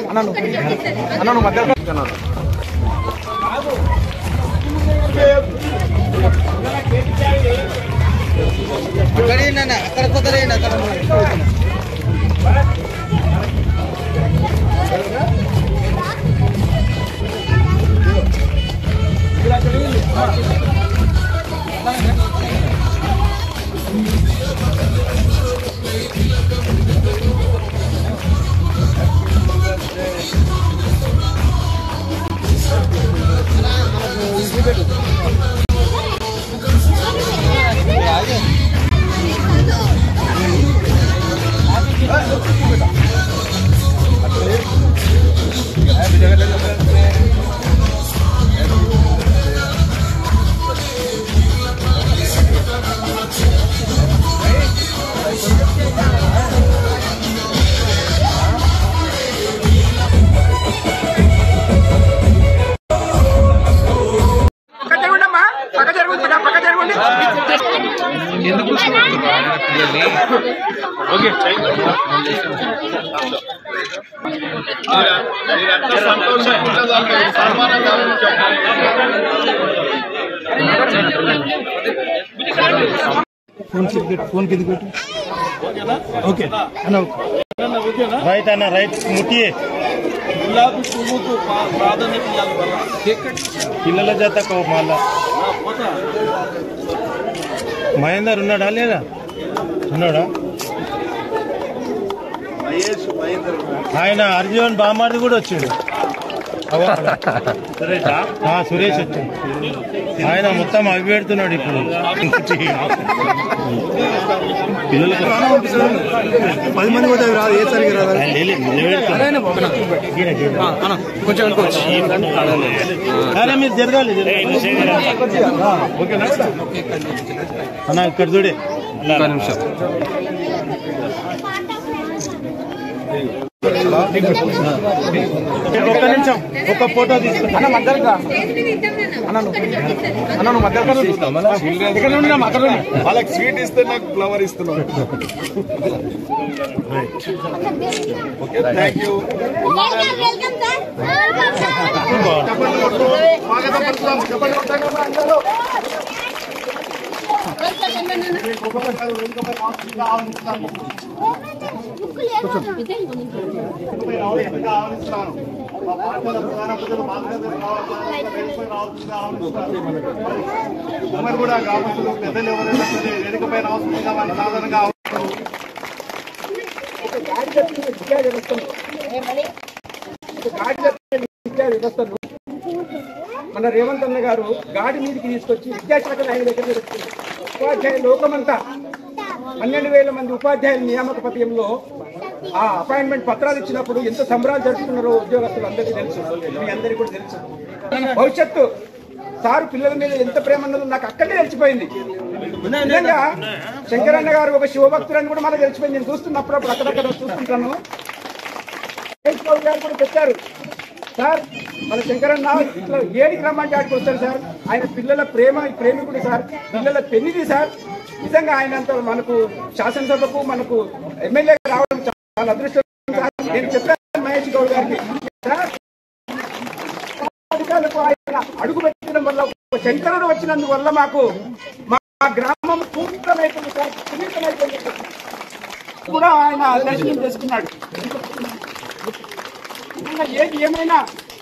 అన్నాను మధ్య అక్కడ కుదరేయండి అక్కడ ఓకే ఫోన్ కింద పెట్టు ఓకే అన్న రైట్ అన్న రైట్ ముట్టియే పిల్లల జత మళ్ళా మహేందర్ ఉన్నాడా లేదా ఉన్నాడా ఆయన అర్జున్ బామార్ది కూడా వచ్చిండు సురేష్ వచ్చాడు ఆయన మొత్తం అవి పెడుతున్నాడు ఇప్పుడు పిల్లలకు 10 మంది కూడా రాదు ఏ సరిగ్గా రాదు మీరు జరగాలి అన్న ఇక్కడ చూడే ఒక్క నిమిషం ఒక ఫోటో తీసుకున్నా వాళ్ళకి స్వీట్ ఇస్తే నాకు ఫ్లవర్ ఇస్తున్నాను ఓకే థ్యాంక్ యూ కూడా గ్రామస్తులు పెద్దలు ఎవరైనా వేదికపై అవసరంగా వాళ్ళ సాధారణంగా వ్యవస్థను మన రేవంత్ అన్న గారు గాడి మీదకి తీసుకొచ్చి విద్యాశాఖ ఆయన దగ్గర పెడుతుంది. ఉపాధ్యాయ లోకమంతా 12,000 మంది ఉపాధ్యాయుల నియామక పత్యంలో ఆ అపాయింట్మెంట్ పత్రాలు ఇచ్చినప్పుడు ఎంత సంబరాలు జరుపుకున్నారో ఉద్యోగస్తులు అందరికీ తెలుసు, మీ అందరికీ కూడా తెలుసు. భవిష్యత్తు సారు పిల్లల మీద ఎంత ప్రేమ ఉన్నదో నాకు అక్కడే తెలిసిపోయింది. నిజంగా శంకరన్న గారు ఒక శివభక్తులని కూడా మనకు తెలిసిపోయింది. నేను చూస్తున్నప్పుడు అక్కడక్కడ చూస్తుంటాను. గారు కూడా చెప్పారు సార్ మన శంకరన్న ఇట్లా ఏడికి రమ్మంటే ఆడికి వస్తారు సార్, ఆయన పిల్లల ప్రేమికుడు సార్, పిల్లల పెన్నిది సార్. నిజంగా ఆయన అంత మనకు శాసనసభకు మనకు ఎమ్మెల్యే రావడం చాలా అదృష్టం సార్. నేను చెప్పాను మహేష్ గౌడ్ గారికి సార్, అధికారులకు ఆయన అడుగు పెట్టడం వల్ల శంకరుడు వచ్చినందువల్ల మాకు మా గ్రామం పూర్ణమైపోయింది సార్, సున్నితమైపోయింది కూడా ఆయన దర్శనం చేసుకున్నాడు. ఏది ఏమైనా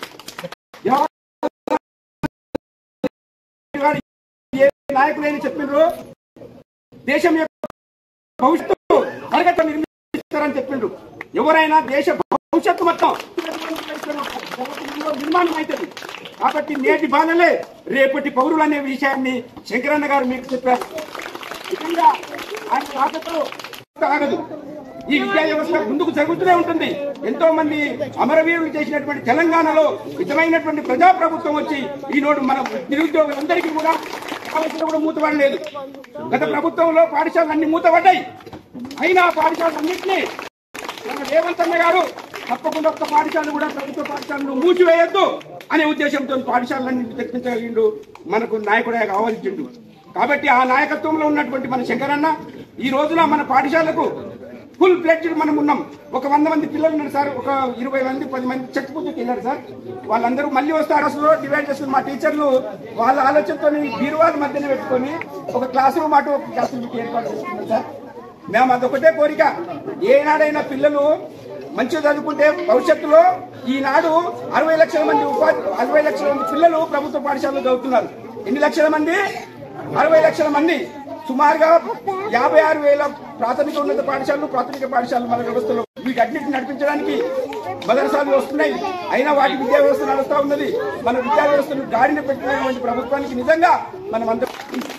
నాయకులని చెప్పిండ్రు, దేశం యొక్క భవిష్యత్తు పరిగెత్త నిర్మిస్తారని చెప్పిండ్రు. ఎవరైనా దేశ భవిష్యత్తు మొత్తం నిర్మాణం అవుతుంది. కాబట్టి నేటి బాలలే రేపటి పౌరులు అనే విషయాన్ని శంకరన్న గారు మీకు చెప్పారు. నిజంగా ఆయన రాకతో ఆగదు. ఈ విద్యా వ్యవస్థ ముందుకు జరుగుతూనే ఉంటుంది. ఎంతో మంది అమరవీరులు చేసినటువంటి తెలంగాణలో నిజమైనటువంటి ప్రజాప్రభుత్వం వచ్చి ఈనాడు మన నిరుద్యోగులందరికీ కూడా కావాల్సిన కూడా మూతపడలేదు. గత ప్రభుత్వంలో పాఠశాలలన్నీ మూతపడ్డాయి. అయినా పాఠశాలన్నింటినీ రేవంత్ అన్న గారు తప్పకుండా ఒక్క పాఠశాల కూడా ప్రభుత్వ పాఠశాలను మూసివేయొద్దు అనే ఉద్దేశంతో పాఠశాలలన్నీ తెప్పించగలిగిండు, మనకు నాయకుడే కావాల్సిండు. కాబట్టి ఆ నాయకత్వంలో ఉన్నటువంటి మన శంకరన్న ఈ రోజున మన పాఠశాలకు ఫుల్ ఫ్లెడ్జ్డ్ మనం ఉన్నాం. ఒక 100 మంది పిల్లలు ఉన్నారు సార్, ఒక 20 మంది 10 మంది చెక్ పూజకి వెళ్ళారు సార్. వాళ్ళందరూ మళ్ళీ వస్తారు, అసలు డివైడ్ చేస్తున్నారు. మా టీచర్లు వాళ్ళ ఆలోచనతో బీరువాల మధ్యన పెట్టుకొని ఒక క్లాస్ రూమ్ అటు ఒక క్లాస్ రూమ్ ఏర్పాటు చేస్తున్నారు సార్. మేము అదొకటే కోరిక, ఏనాడైనా పిల్లలు మంచిగా చదువుకుంటే భవిష్యత్తులో ఈనాడు 60 లక్షల మంది 60 లక్షల మంది పిల్లలు ప్రభుత్వ పాఠశాలలో చదువుతున్నారు. ఎన్ని లక్షల మంది? 60 లక్షల మంది. సుమారుగా 56,000 ప్రాథమిక ఉన్నత పాఠశాలలు, ప్రాథమిక పాఠశాలలు మన వ్యవస్థలో వీటన్నిటిని నడిపించడానికి మదరసాలు వస్తున్నాయి. అయినా వాటి విద్యా వ్యవస్థ నడుస్తూ ఉన్నది. మన విద్యా వ్యవస్థను గాడిన పెట్టినటువంటి ప్రభుత్వానికి నిజంగా మనం అందరం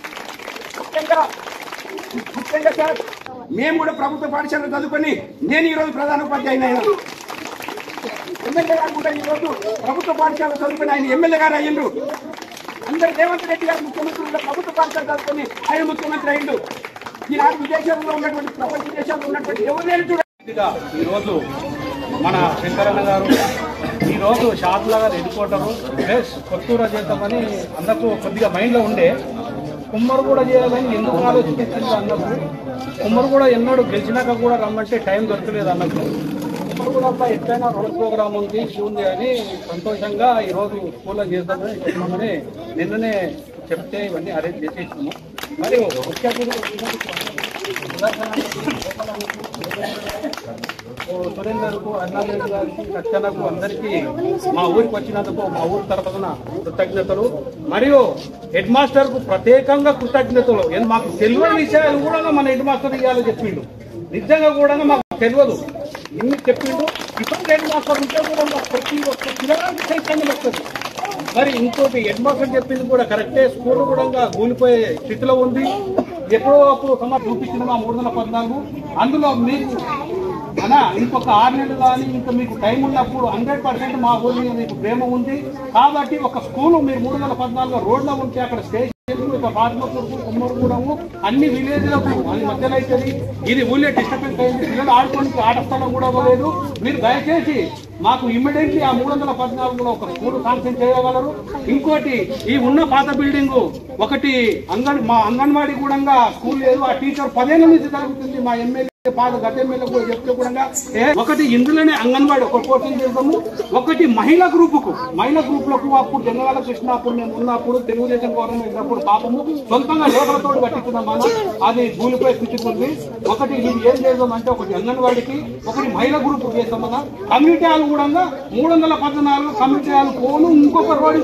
ముఖ్యంగా సార్, మేము కూడా ప్రభుత్వ పాఠశాలలో చదువుకొని నేను ఈరోజు ప్రధాన ఉపాధ్యాయుని అయినా, ఎమ్మెల్యే గారు కూడా ఈరోజు ప్రభుత్వ పాఠశాలలో చదువుకొని ఆయన ఎమ్మెల్యే గారు అయ్యిండ్రు. అందరు రేవంత్ రెడ్డి గారు ముఖ్యమంత్రి ప్రభుత్వ పాఠశాల చదువుకొని ఆయన ముఖ్యమంత్రి అయ్యిండు. ఈనాడు విదేశాల్లో ఉన్నటువంటి ప్రపంచ దేశాల్లో ఉన్నటువంటి ఎవరు చూడండి. ఈరోజు మన శంకరన్న గారు ఈరోజు షాద్లా గారు హెడ్ క్వార్టరు ప్లస్ కొత్తూరు చేద్దామని అందరూ కొద్దిగా మైండ్లో ఉండే, కుమ్మరు కూడా చేయాలని ఎందుకు ఆలోచించింది అన్నప్పుడు, కుమ్మరు కూడా ఎన్నడూ గెలిచినాక కూడా రమ్మంటే టైం దొరకలేదు అన్నప్పుడు, కుమ్మరు కూడా ఎట్లయినా రోడ్ ప్రోగ్రామ్ ఉంది ఉంది అని సంతోషంగా ఈరోజు స్కూల్లో చేద్దామని చెప్పామని నిన్ననే చెప్తే ఇవన్నీ అరేంజ్ చేసేసాము. మరి ముఖ్య సురేందర్కు, అన్నారెడ్డి గారికి, సత్యనకు అందరికీ మా ఊరికి వచ్చినందుకు మా ఊరి తరఫున కృతజ్ఞతలు. మరియు హెడ్ మాస్టర్ కు ప్రత్యేకంగా కృతజ్ఞతలు. మాకు తెలియని విషయాలు కూడా మన హెడ్ మాస్టర్ ఇవ్వాలని చెప్పిండు. నిజంగా కూడా మాకు తెలియదు ఇన్ని చెప్పిండు. ఇటువంటి హెడ్ మాస్టర్ ఉంటే కూడా మాకు ప్రతి ఒక్క పిల్లలకి చైతన్యం వస్తుంది. మరి ఇంకోటి హెడ్ మాస్టర్ చెప్పింది కూడా కరెక్టే, స్కూల్ కూడా కూలిపోయే స్థితిలో ఉంది. ఎప్పుడో అప్పుడు చూపించిన మా 314 అందులో మీకు అన్నా ఇంకొక 6 నెలలు కానీ ఇంకా మీకు టైం ఉన్నప్పుడు 100% మా ఊరి మీద మీకు ప్రేమ ఉంది కాబట్టి ఒక స్కూల్ మీరు 314 రోడ్లో ఉంటే అక్కడ స్టేషన్ ఇక బాద్మపూర్కు, కుమ్మరిగూడెము అన్ని విలేజ్లకు అది మధ్యలో అవుతుంది. ఇది ఊళ్ళో డిస్టర్బెన్స్ అయింది. పిల్లలు ఆడుకోవడానికి ఆట స్థలం కూడా ఇవ్వలేదు. మీరు దయచేసి మాకు ఇమ్మీడియట్లీ ఆ 314 కూడా ఒక స్కూల్ శాంక్షన్ చేయగలరు. ఇంకోటి ఈ ఉన్న పాత బిల్డింగ్ ఒకటి మా అంగన్వాడీ కూడా స్కూల్ లేదు. ఆ టీచర్ 10 ఏళ్ళ నుంచి జరుగుతుంది. మా ఎమ్మెల్యే గత ఎమ్మెల్యే కూడా చెప్తే కూడా ఒకటి ఇందులోనే అంగన్వాడీ ఒక కోచింగ్ చేద్దాము. ఒకటి మహిళా గ్రూపులకు అప్పుడు జనగాల కృష్ణ అప్పుడు మేము ఉన్నప్పుడు తెలుగుదేశం గవర్నమెంట్ ఉన్నప్పుడు పాపము సొంతంగా లేబర్తో కట్టించున్నాం. అది కూలిపోయే స్థితికి ఉంది. ఒకటి ఇది ఏం చేద్దాం అంటే ఒకటి అంగన్వాడికి, ఒకటి మహిళా గ్రూప్ చేస్తామన్నా. కమ్యూనిటీ హాల్ కూడా 314 కమ్యూనిటీ హాల్ పోను ఇంకొక రోడ్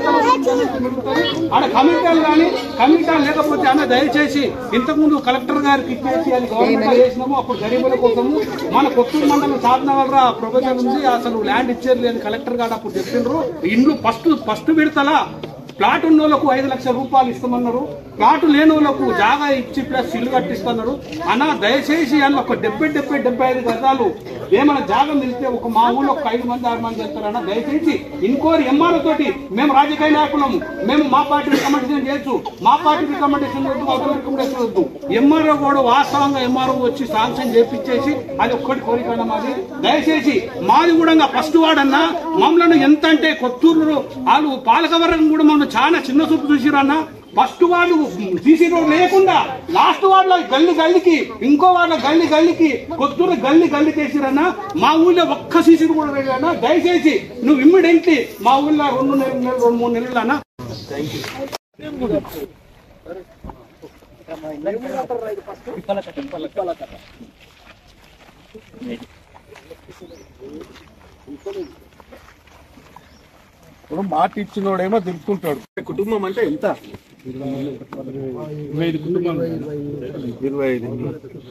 ఆడ కమ్యూనిటీ హాల్ కానీ కమ్యూనిటీ హాల్ లేకపోతే అన్న దయచేసి ఇంతకుముందు కలెక్టర్ గారికి ఇచ్చేసి అది గవర్నమెంట్ చేసినాము. అప్పుడు గరీబుల కోసము మన కొత్తూరు మండలం సాధనగర ప్రొఫెసర్ ఉంది, అసలు ల్యాండ్ ఇచ్చేది లేదు కలెక్టర్ గారు అప్పుడు చెప్పిండ్రు. ఇండ్లు ఫస్ట్ విడతలా ప్లాట్ ఉన్న వాళ్ళకు 5 లక్షల రూపాయలు ఇస్తామన్నారు. ప్లాట్ లేని వాళ్ళకు జాగా ఇచ్చి ప్లస్ ఇల్లు కట్టిస్తున్నారు. అన్న దయచేసి అన్న ఒక 70-75 గజాలు ఏమైనా జాగా మిలిస్తే ఒక మా ఊళ్ళో ఒక 5 మంది 6 మంది చేస్తారన్న. దయచేసి ఇంకోరి ఎంఆర్ఓ తోటి మేము రాజకీయ నాయకులము, మేము మా పార్టీ రికమెండేషన్ చేయొచ్చు, మా పార్టీ రికమెండేషన్ వద్దు, అవతల రికమెండేషన్ వద్దు. ఎంఆర్ఓ కూడా వాస్తవంగా ఎంఆర్ఓ వచ్చి శాంక్షన్ చేపించేసి అది ఒక్కటి కోరిక మాది. దయచేసి మాది కూడా ఫస్ట్ వాడన్నా మమ్మల్ని ఎంత అంటే కొత్తూరు వాళ్ళు పాలకవర్గం కూడా మమ్మల్ని చాలా చిన్న చూపు చూసిరన్నా. ఫస్ట్ వాళ్ళు సీసీ రోడ్ లేకుండా లాస్ట్ వార్డులో గల్లికి ఇంకో వార్డులో గల్లికి కొత్తూరు గల్లికి వేసిరన్నా. మా ఊళ్ళో ఒక్క సీసీ కూడా వేయన్నా. దయచేసి నువ్వు ఇమ్మీడియట్లీ మా ఊళ్ళో 2 నెలలు 2-3 నెలలు అన్నా. ఇప్పుడు మాట ఇచ్చినోడేమో తిరుగుతుంటాడు. కుటుంబం అంటే ఎంత? 25 కుటుంబాలు. 25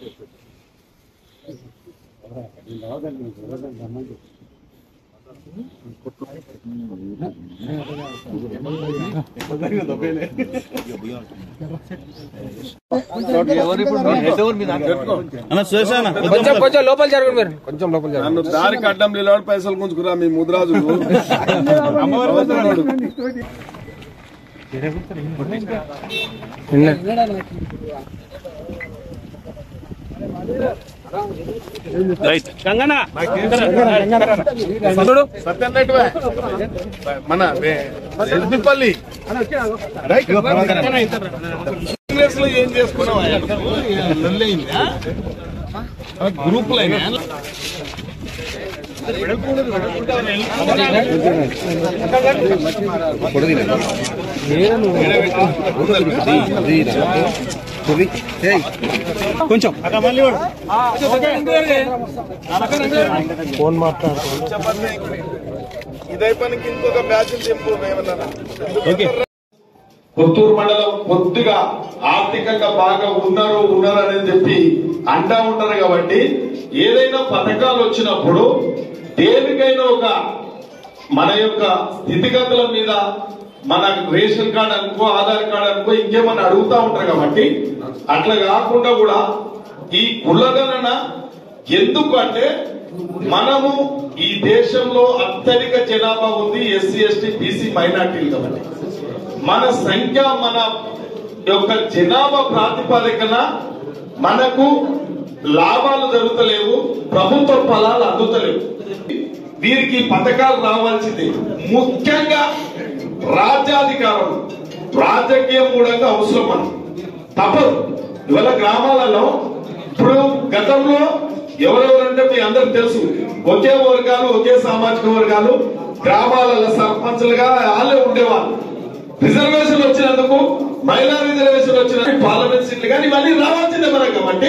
కొంచెం లోపల జరగండి మీరు, కొంచెం లోపల జరగండి. నన్ను దారికి అడ్డం నిలబడి పైసలు గుంజుకురా మీ ముద్రాజు. మన ఎస్బిపల్లి ఏం చేసుకున్నావా? గ్రూప్ లైన్ కొంచెం ఫోన్ ఇదే పనికి ఇంకొక బ్యాచ్ చెప్పు ఏమన్నా. కొత్తూరు మండలం కొద్దిగా ఆర్థికంగా బాగా ఉన్నారు అనేది చెప్పి అంటా ఉంటారు కాబట్టి ఏదైనా పథకాలు వచ్చినప్పుడు దేనికైనా ఒక మన యొక్క స్థితిగతుల మీద మన రేషన్ కార్డు అనుకో ఆధార్ కార్డు అనుకో ఇంకేమన్నా అడుగుతా ఉంటారు కాబట్టి అట్లా కాకుండా కూడా ఈ కులగణన ఎందుకు అంటే మనము ఈ దేశంలో అత్యధిక జనాభా ఉంది ఎస్సీ ఎస్టీ బీసీ మైనార్టీలు కాబట్టి మన సంఖ్య మన యొక్క జనాభా ప్రాతిపదికన మనకు లాభాలు జరుగుతలేవు, ప్రభుత్వ ఫలాలు అందుతలేవు. వీరికి పథకాలు రావాల్సింది ముఖ్యంగా రాజ్యాధికారం రాజకీయం కూడా అవసరం మనం తప్పదు. ఇవాళ గ్రామాలలో ఇప్పుడు గతంలో ఎవరెవరంటే మీ అందరికి తెలుసు, ఒకే వర్గాలు ఒకే సామాజిక వర్గాలు గ్రామాలలో సర్పంచులుగా వాళ్ళే ఉండేవాళ్ళు. రిజర్వేషన్ వచ్చినందుకు మహిళా రిజర్వేషన్ వచ్చిన పార్లమెంట్ సీట్లు కానీ ఇవన్నీ రావాల్సిందే మనకు. కాబట్టి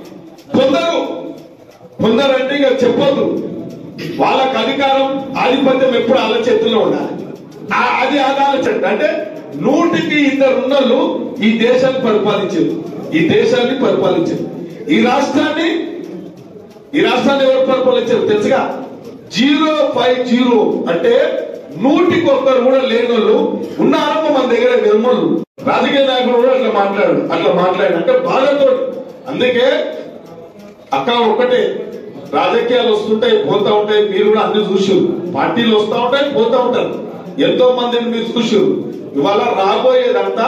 కొందరు అంటే ఇక చెప్పొద్దు, వాళ్ళకి అధికారం ఆధిపత్యం ఎప్పుడు వాళ్ళ చేతుల్లో ఉండాలి. అది ఆలోచన అంటే 100కి 2 ఉన్నోళ్ళు ఈ దేశాన్ని పరిపాలించారు. ఈ రాష్ట్రాన్ని ఎవరు పరిపాలించారు తెలుసుగా? 050 అంటే 100కి 1 కూడా లేనోళ్ళు ఉన్నారో మన దగ్గర నిర్మలు రాజకీయ నాయకులు కూడా అట్లా మాట్లాడారు అంటే బాధతో. అందుకే అక్క ఒక్కటే, రాజకీయాలు వస్తుంటాయి పోతా ఉంటాయి, మీరు కూడా అన్ని చూసారు. పార్టీలు వస్తూ ఉంటాయి పోతా ఉంటారు, ఎంతో మందిని మీరు చూసారు. ఇవాళ రాబోయేదంతా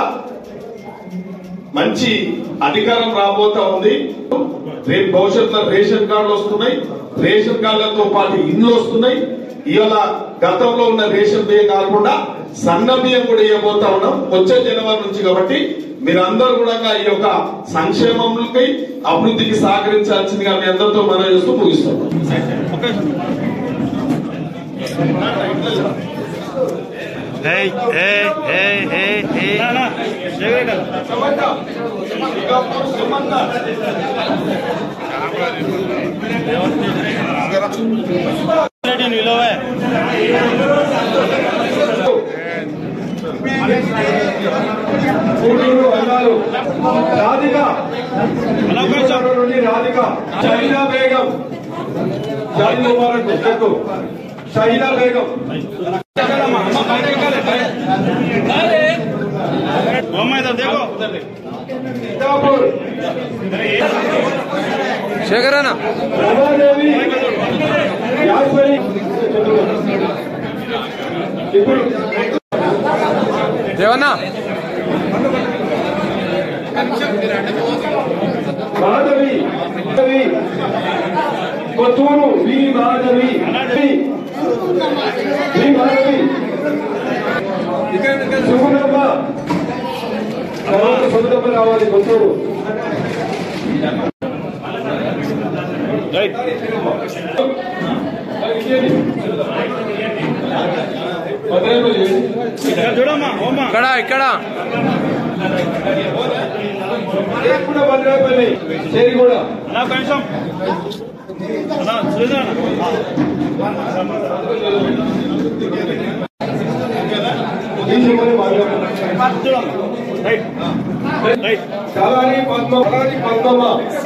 మంచి అధికారం రాబోతా ఉంది. రేపు భవిష్యత్తులో రేషన్ కార్డులు వస్తున్నాయి, రేషన్ కార్డులతో పాటు ఇండ్లు వస్తున్నాయి. ఇవాళ గతంలో ఉన్న రేషన్ బియ్యం కాకుండా సన్న బియ్యం కూడా ఇవ్వబోతా ఉన్నాం వచ్చే జనవరి నుంచి. కాబట్టి మీరందరూ కూడా ఈ యొక్క సంక్షేమంకి అభివృద్ధికి సహకరించాల్సిందిగా మీ అందరితో మనం చేస్తూ ముగిస్తాం. షహీదా బేగం షహీదా బేగం శేఖరన్న దేవన్నా మాధవి కొత్తూరు వి మాధవి సుగుణమ్మ సుగుణమ్మ రావాలి కొత్తూరు. ఇక్కడ భద్రాపల్లి చేరిగూడ కళాని పద్మమ్మ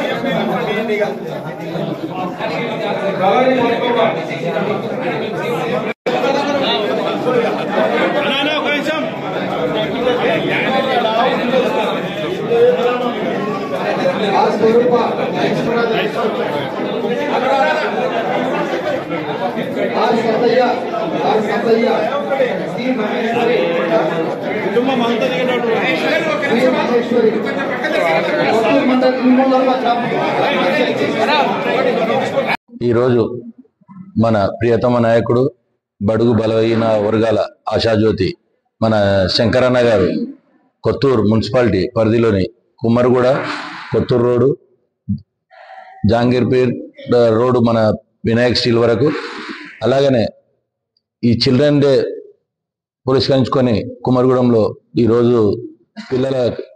ఈరోజు మన ప్రియతమ నాయకుడు బడుగు బలహీన వర్గాల ఆశాజ్యోతి మన శంకరన్న గారు కొత్తూరు మున్సిపాలిటీ పరిధిలోని కుమ్మరిగూడ కొత్తూరు రోడ్డు జాంగీర్పేట్ రోడ్డు మన వినాయక్ స్టీల్ వరకు, అలాగనే ఈ చిల్డ్రన్ డే పురస్కరించుకొని కుమరగూడెంలో ఈరోజు పిల్లల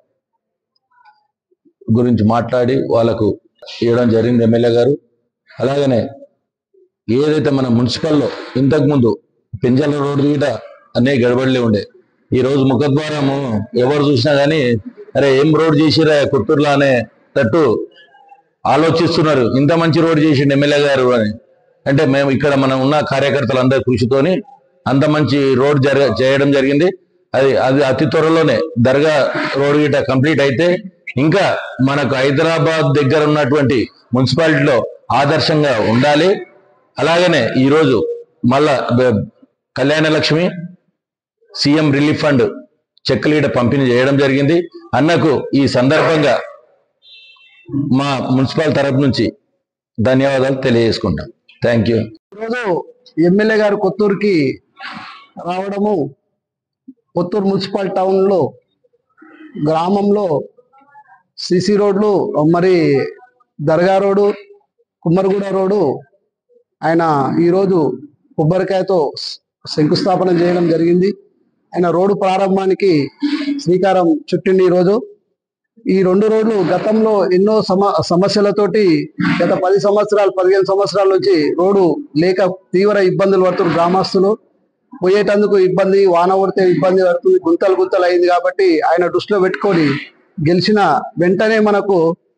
గురించి మాట్లాడి వాళ్ళకు ఇవ్వడం జరిగింది ఎమ్మెల్యే గారు. అలాగనే ఏదైతే మన మున్సిపల్లో ఇంతకుముందు పెంజల రోడ్డు గీట అనే గడబడిలే ఉండే, ఈరోజు ముఖద్వారము ఎవరు చూసినా కానీ అరే ఏం రోడ్ చేసిరా కొత్తూరులో అనేటట్టు ఆలోచిస్తున్నారు. ఇంత మంచి రోడ్ చేసిండు ఎమ్మెల్యే గారు అని. అంటే మేము ఇక్కడ మనం ఉన్న కార్యకర్తలందరి కృషితోని అంత మంచి రోడ్ చేయడం జరిగింది. అది అతి త్వరలోనే దర్గా రోడ్ గిట కంప్లీట్ అయితే ఇంకా మనకు హైదరాబాద్ దగ్గర ఉన్నటువంటి మున్సిపాలిటీలో ఆదర్శంగా ఉండాలి. అలాగనే ఈరోజు మళ్ళా Kalyana Lakshmi CM relief fund చెక్కులీట పంపిణీ చేయడం జరిగింది. అన్నకు ఈ సందర్భంగా మా మున్సిపల్ తరపు నుంచి ధన్యవాదాలు తెలియజేసుకుంటాం. Thank you. ఈరోజు ఎమ్మెల్యే గారు కొత్తూరుకి రావడము, కొత్తూరు మున్సిపల్ టౌన్లో గ్రామంలో సిసి రోడ్లు, మరి దర్గా రోడ్డు, కుమ్మరగూడ రోడ్డు ఆయన ఈరోజు కొబ్బరికాయతో శంకుస్థాపన చేయడం జరిగింది. ఆయన రోడ్డు ప్రారంభానికి శ్రీకారం చుట్టింది. ఈరోజు ఈ 2 రోడ్లు గతంలో ఎన్నో సమస్యలతోటి గత 10 సంవత్సరాలు 15 సంవత్సరాల నుంచి రోడ్డు లేక తీవ్ర ఇబ్బందులు పడుతున్నారు గ్రామస్తులు. పోయేటందుకు ఇబ్బంది, వాన పడితే ఇబ్బంది పడుతుంది, గుంతలు అయింది. కాబట్టి ఆయన దృష్టిలో పెట్టుకొని గెలిచిన వెంటనే మనకు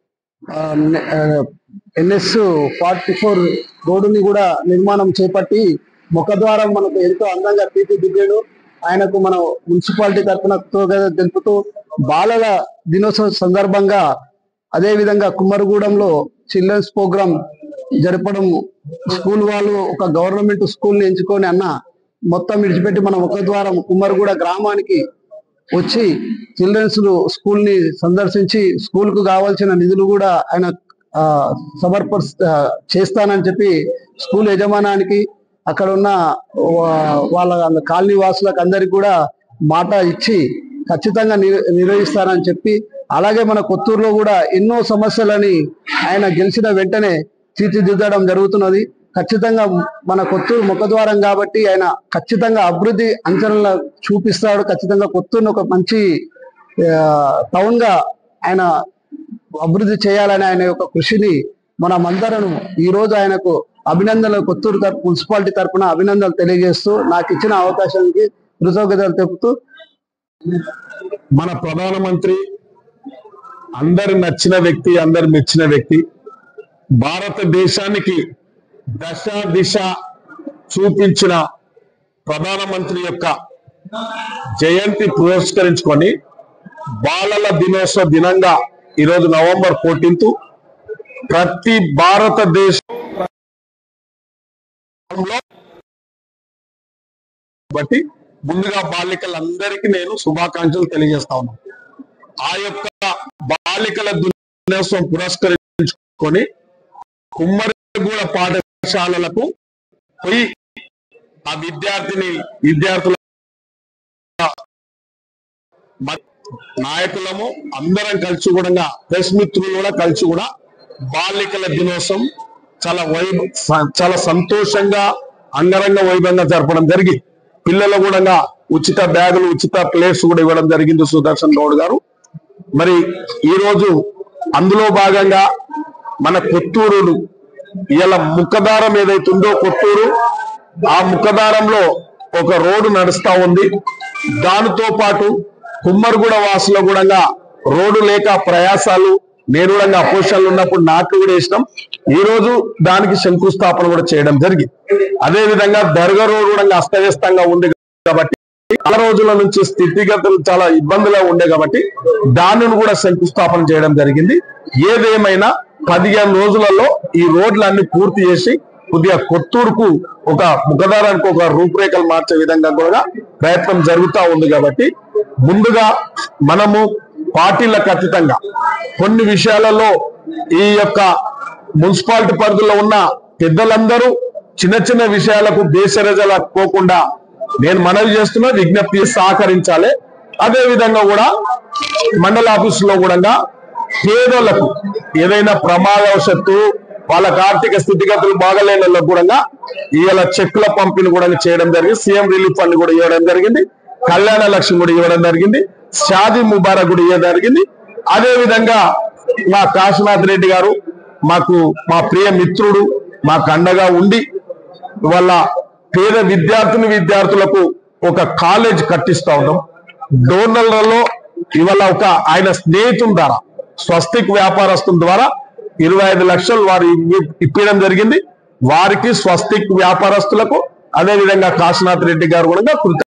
NS-44 రోడ్డుని కూడా నిర్మాణం చేపట్టి ముఖద్వారం మనకు ఎంతో అందంగా తీర్చిదిద్దాడు. ఆయనకు మనం మున్సిపాలిటీ తరఫున తెలుపుతూ బాలల దినోత్సవం సందర్భంగా అదే విధంగా కుమ్మరగూడెంలో చిల్డ్రన్స్ ప్రోగ్రామ్ జరపడం, స్కూల్ వాళ్ళు ఒక గవర్నమెంట్ స్కూల్ ని ఎంచుకొని అన్న మొత్తం విడిచిపెట్టి మన ముఖద్వారం కుమ్మరగూడ గ్రామానికి వచ్చి చిల్డ్రన్స్ స్కూల్ ని సందర్శించి స్కూల్ కు కావాల్సిన నిధులు కూడా ఆయన చేస్తానని చెప్పి స్కూల్ యజమానానికి అక్కడ ఉన్న వాళ్ళ కాలనీ వాసులకు అందరికి కూడా మాట ఇచ్చి ఖచ్చితంగా నిర్వహిస్తానని చెప్పి, అలాగే మన కొత్తూరులో కూడా ఎన్నో సమస్యలని ఆయన గెలిచిన వెంటనే తీర్చిదిద్దడం జరుగుతున్నది. ఖచ్చితంగా మన కొత్తూరు ముఖద్వారం కాబట్టి ఆయన ఖచ్చితంగా అభివృద్ధి అంచనాలు చూపిస్తాడు. ఖచ్చితంగా కొత్తూరును ఒక మంచి టౌన్ గా ఆయన అభివృద్ధి చేయాలని ఆయన యొక్క కృషిని మనమందరం ఈ రోజు ఆయనకు అభినందనలు, కొత్తూరు మున్సిపాలిటీ తరఫున అభినందనలు తెలియజేస్తూ నాకు ఇచ్చిన అవకాశానికి కృతజ్ఞతలు తెలుపుతూ, మన ప్రధానమంత్రి అందరి నచ్చిన వ్యక్తి, అందరి మెచ్చిన వ్యక్తి, భారతదేశానికి దశ దిశ చూపించిన ప్రధానమంత్రి యొక్క జయంతి పురస్కరించుకొని బాలల దినోత్సవ దినంగా ఈరోజు నవంబర్ 14 ప్రతి భారతదేశంలో బట్టి ముందుగా బాలికలందరికీ నేను శుభాకాంక్షలు తెలియజేస్తా ఉన్నాను. ఆ యొక్క బాలికల దినోత్సవం పురస్కరించుకొని కుమ్మరిగూడ పాఠశాలలకు పోయి ఆ విద్యార్థుల నాయకులము అందరం కలిసి కూడా ప్రెస్ మిత్రులు కూడా కలిసి కూడా బాలికల దినోత్సవం చాలా సంతోషంగా అంగరంగ వైభవంగా జరపడం జరిగింది. పిల్లలు కూడా ఉచిత బ్యాగులు, ఉచిత ప్లేట్స్ కూడా ఇవ్వడం జరిగింది సుదర్శన్ గౌడ్ గారు. మరి ఈ రోజు అందులో భాగంగా మన కొత్తూరు ఇలా ముఖదారం ఏదైతుందో కొత్తూరు, ఆ ముఖదారంలో ఒక రోడ్డు నడుస్తా ఉంది. దానితో పాటు కుమ్మరిగూడ వాసులో కూడా రోడ్డు లేక ప్రయాసాలు, నేను కూడా అపోజిషన్లు ఉన్నప్పుడు నాకు కూడా ఇష్టం. ఈ రోజు దానికి శంకుస్థాపన కూడా చేయడం జరిగింది. అదే విధంగా దర్గా రోడ్డు కూడా అస్తవ్యస్తంగా ఉంది కాబట్టి చాలా రోజుల నుంచి స్థితిగతులు చాలా ఇబ్బందులు ఉండే కాబట్టి దానిని కూడా శంకుస్థాపన చేయడం జరిగింది. ఏదేమైనా 15 రోజులలో ఈ రోడ్లన్నీ పూర్తి చేసి కొద్దిగా కొత్తూరుకు ఒక ముఖదారానికి ఒక రూపురేఖలు మార్చే విధంగా కూడా ప్రయత్నం జరుగుతూ ఉంది. కాబట్టి ముందుగా మనము పార్టీలకు అతీతంగా కొన్ని విషయాలలో ఈ యొక్క మున్సిపాలిటీ పరిధిలో ఉన్న పెద్దలందరూ చిన్న చిన్న విషయాలకు పోకుండా నేను మనవి చేస్తున్నా, విజ్ఞప్తి సహకరించాలి. అదే విధంగా కూడా మండల ఆఫీసులో కూడా పేదోళ్లకు ఏదైనా ప్రమాదవశత్తు వాళ్ళకి ఆర్థిక స్థితిగతులు బాగలేని వాళ్ళకు కూడా ఇవాళ చెక్కుల పంపిణీ కూడా చేయడం జరిగింది. సీఎం రిలీఫ్ ఫండ్ కూడా ఇవ్వడం జరిగింది. కళ్యాణ లక్ష్మి కూడా ఇవ్వడం జరిగింది. షాదీ ముబారక్ కూడా ఇవ్వడం జరిగింది. అదే విధంగా మా కాశీనాథ్ రెడ్డి గారు మాకు మా ప్రియ మిత్రుడు, మాకు అండగా ఉండి వాళ్ళ పేద విద్యార్థులకు ఒక కాలేజ్ కట్టిస్తా ఉన్నాం. డోనర్లలో ఇవాళ ఒక ఆయన స్నేహితుల ద్వారా స్వస్తిక్ వ్యాపారస్తుల ద్వారా 25 లక్షలు వారు ఇప్పించడం జరిగింది. వారికి స్వస్తిక్ వ్యాపారస్తులకు అదే విధంగా కాశీనాథ్ రెడ్డి గారు కూడా